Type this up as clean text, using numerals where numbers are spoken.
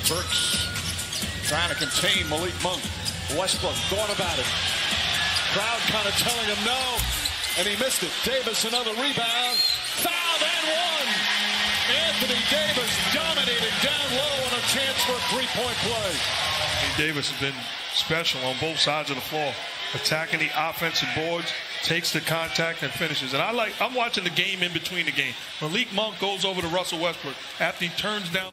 Burks trying to contain Malik Monk. Westbrook going about it. Crowd kind of telling him no, and he missed it. Davis another rebound. Fouled and one. Anthony Davis dominating down low and a chance for a three-point play. Davis has been special on both sides of the floor, attacking the offensive boards, takes the contact and finishes. And I'm watching the game in between the game. Malik Monk goes over to Russell Westbrook after he turns down.